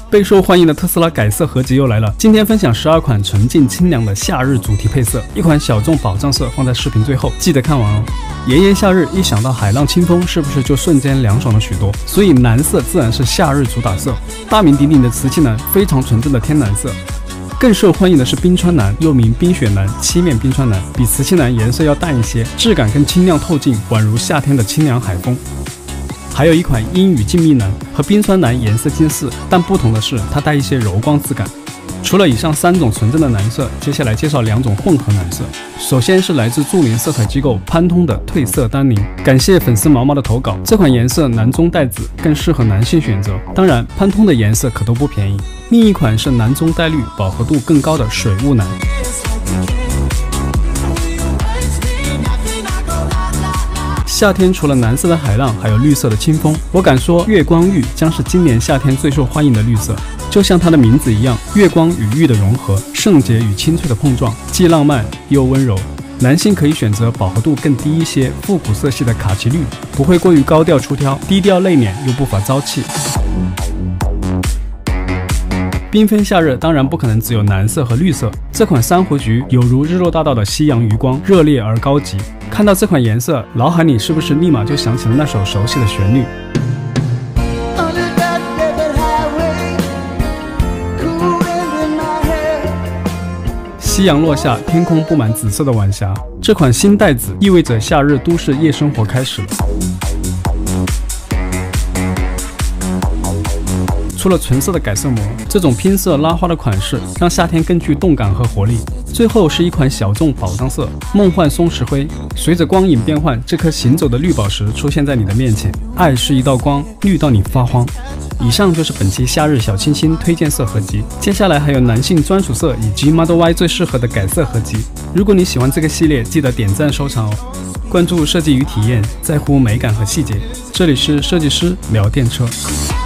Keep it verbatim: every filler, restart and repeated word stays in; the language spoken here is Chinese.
备受欢迎的特斯拉改色合集又来了。今天分享十二款纯净清凉的夏日主题配色，一款小众宝藏色放在视频最后，记得看完哦。炎炎夏日，一想到海浪清风，是不是就瞬间凉爽了许多？所以蓝色自然是夏日主打色，大名鼎鼎的瓷器蓝，非常纯正的天蓝色。更受欢迎的是冰川蓝，又名冰雪蓝、漆面冰川蓝，比瓷器蓝颜色要淡一些，质感更清亮透净，宛如夏天的清凉海风。还有一款阴雨静谧蓝，和冰川蓝颜色近似，但不同的是它带一些柔光质感。除了以上三种纯正的蓝色，接下来介绍两种混合蓝色。首先是来自著名色彩机构潘通的褪色丹宁，感谢粉丝毛毛的投稿。这款颜色蓝中带紫，更适合男性选择。当然，潘通的颜色可都不便宜。另一款是蓝中带绿，饱和度更高的水雾蓝。夏天除了蓝色的海浪，还有绿色的清风。我敢说，月光玉将是今年夏天最受欢迎的绿色。就像它的名字一样，月光与玉的融合，圣洁与清脆的碰撞，既浪漫又温柔。男性可以选择饱和度更低一些、复古色系的卡其绿，不会过于高调出挑，低调内敛又不乏朝气。缤纷夏日当然不可能只有蓝色和绿色，这款珊瑚橘有如日落大道的夕阳余光，热烈而高级。看到这款颜色，脑海里是不是立马就想起了那首熟悉的旋律？夕阳落下，天空布满紫色的晚霞。这款新带紫意味着夏日都市夜生活开始了。除了纯色的改色膜，这种拼色拉花的款式让夏天更具动感和活力。最后是一款小众宝藏色，梦幻松石灰。随着光影变换，这颗行走的绿宝石出现在你的面前。爱是一道光，绿到你发慌。以上就是本期夏日小清新推荐色合集，接下来还有男性专属色以及 Model Y 最适合的改色合集。如果你喜欢这个系列，记得点赞收藏哦。关注设计与体验，在乎美感和细节。这里是设计师聊电车。